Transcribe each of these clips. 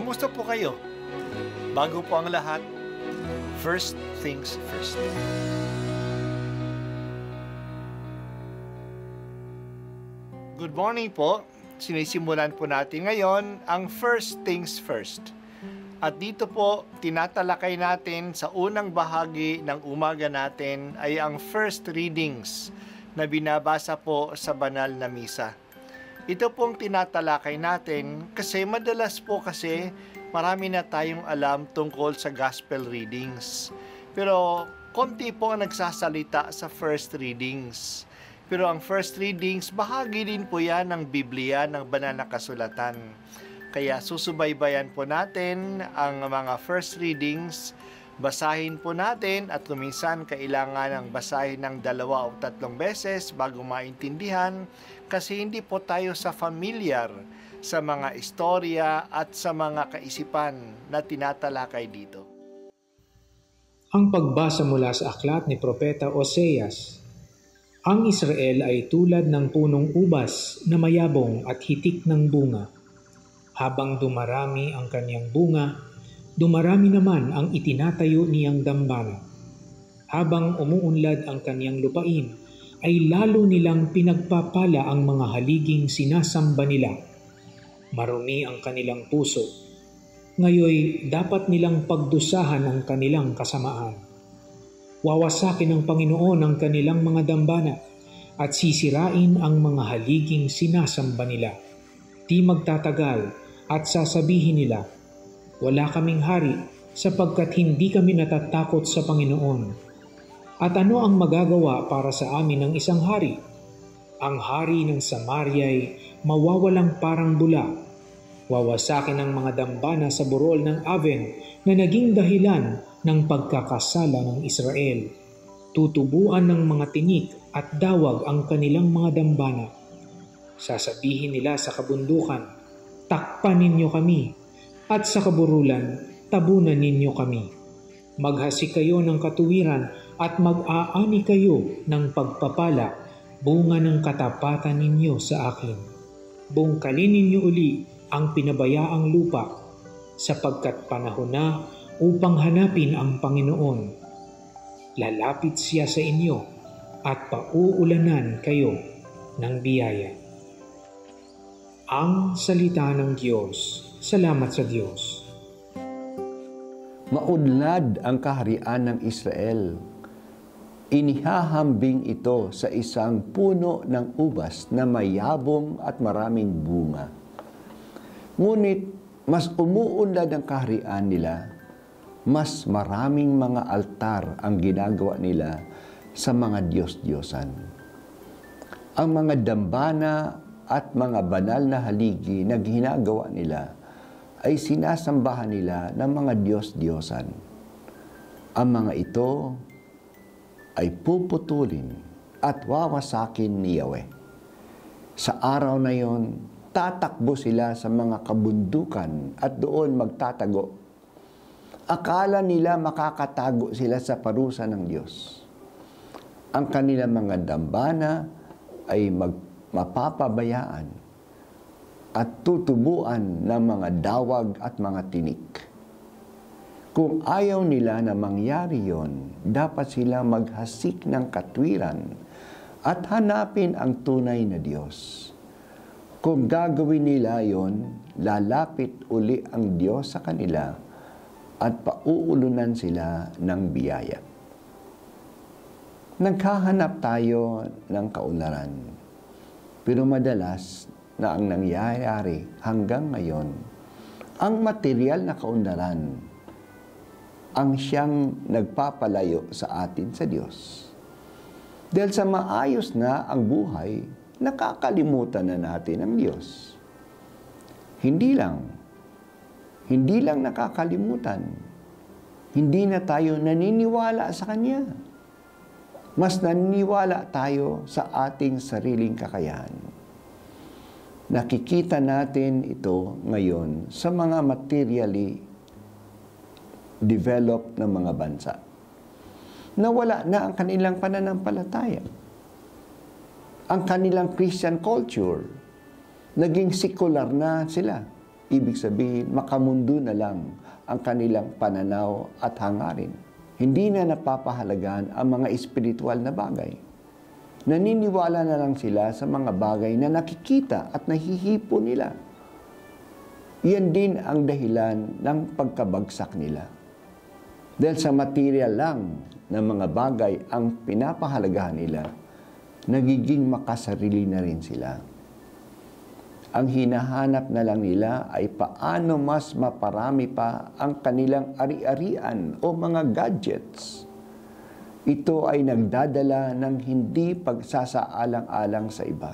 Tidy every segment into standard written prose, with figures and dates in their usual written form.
Kumusta po kayo? Bago po ang lahat, first things first. Good morning po. Sinisimulan po natin ngayon ang first things first. At dito po, tinatalakay natin sa unang bahagi ng umaga natin ay ang first readings na binabasa po sa banal na misa. Ito pong tinatalakay natin kasi madalas po kasi marami na tayong alam tungkol sa gospel readings. Pero konti po ang nagsasalita sa first readings. Pero ang first readings, bahagi din po yan ng Biblia, ng banal na kasulatan. Kaya susubaybayan po natin ang mga first readings, basahin po natin at kuminsan kailangan ng basahin ng 2 o 3 beses bago maintindihan kasi hindi po tayo familiar sa mga istorya at sa mga kaisipan na tinatalakay dito. Ang pagbasa mula sa aklat ni Propeta Oseas. Ang Israel ay tulad ng punong ubas na mayabong at hitik ng bunga. Habang dumarami ang kanyang bunga, dumarami naman ang itinatayo niyang dambana. Habang umuunlad ang kanyang lupain, ay lalo nilang pinagpapala ang mga haliging sinasamba nila. Marumi ang kanilang puso. Ngayoy dapat nilang pagdusahan ang kanilang kasamaan. Wawasakin ng Panginoon ang kanilang mga dambana at sisirain ang mga haliging sinasamba nila. Di magtatagal at sasabihin nila, wala kaming hari sapagkat hindi kami natatakot sa Panginoon. At ano ang magagawa para sa amin ng isang hari? Ang hari ng Samarya'y mawawalang parang bula. Wawasakin ang mga dambana sa burol ng Aven na naging dahilan ng pagkakasala ng Israel. Tutubuan ng mga tinik at dawag ang kanilang mga dambana. Sasabihin nila sa kabundukan, takpan ninyo kami, at sa kaburulan, tabunan ninyo kami. Maghasik kayo ng katuwiran at mag-aani kayo ng pagpapala, bunga ng katapatan ninyo sa akin. Bungkalin ninyo uli ang pinabayaang lupa, sapagkat panahon na upang hanapin ang Panginoon. Lalapit siya sa inyo at pauulanan kayo ng biyaya. Ang salita ng Diyos. Salamat sa Diyos. Maunlad ang kaharian ng Israel. Inihahambing ito sa isang puno ng ubas na mayabong at maraming bunga. Ngunit mas umuunlad ang kaharian nila, mas maraming mga altar ang ginagawa nila sa mga Diyos-Diyosan. Ang mga dambana at mga banal na haligi na ginagawa nila ay sinasambahan nila ng mga Diyos-Diyosan. Ang mga ito ay puputulin at wawasakin ni Yahweh. Sa araw na yon, tatakbo sila sa mga kabundukan at doon magtatago. Akala nila makakatago sila sa parusa ng Diyos. Ang kanilang mga dambana ay mapapabayaan at tutubuan ng mga dawag at mga tinik. Kung ayaw nila na mangyari yon, dapat sila maghasik ng katwiran at hanapin ang tunay na Diyos. Kung gagawin nila yon, lalapit uli ang Diyos sa kanila at pauulunan sila ng biyaya. Naghahanap tayo ng kaunlaran, pero madalas na ang nangyayari hanggang ngayon, ang material na kaunlaran ang siyang nagpapalayo sa atin sa Diyos. Dahil sa maayos na ang buhay, nakakalimutan na natin ang Diyos. Hindi lang nakakalimutan. Hindi na tayo naniniwala sa Kanya. Mas naniniwala tayo sa ating sariling kakayahan. Nakikita natin ito ngayon sa mga materially developed na mga bansa. Nawala na ang kanilang pananampalataya. Ang kanilang Christian culture, naging secular na sila. ibig sabihin, makamundo na lang ang kanilang pananaw at hangarin. Hindi na napapahalagan ang mga espiritual na bagay. Naniniwala na lang sila sa mga bagay na nakikita at nahihipo nila. Yan din ang dahilan ng pagkabagsak nila. Dahil sa material lang ng mga bagay ang pinapahalagahan nila, nagiging makasarili na rin sila. Ang hinahanap na lang nila ay paano mas maparami pa ang kanilang ari-arian o mga gadgets. Ito ay nagdadala ng hindi pagsasaalang-alang sa iba.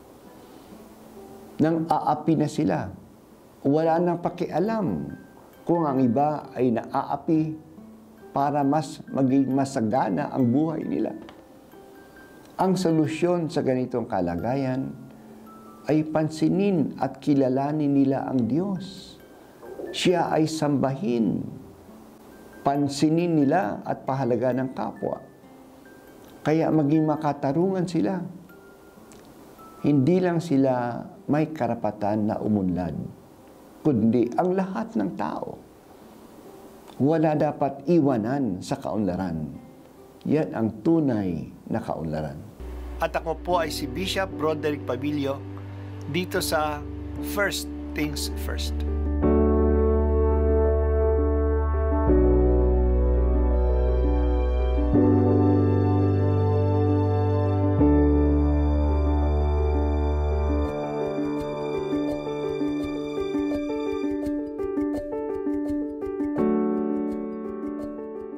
Nang aapi na sila, wala nang pakialam kung ang iba ay naaapi para mas maging masagana ang buhay nila. Ang solusyon sa ganitong kalagayan ay pansinin at kilalanin nila ang Diyos. Siya ay sambahin. Pansinin nila at pahalaga ng kapwa. Kaya maging makatarungan sila. Hindi lang sila may karapatan na umunlad, kundi ang lahat ng tao. Wala dapat iwanan sa kaunlaran. Yan ang tunay na kaunlaran. At ako po ay si Bishop Broderick Pabillo dito sa First Things First.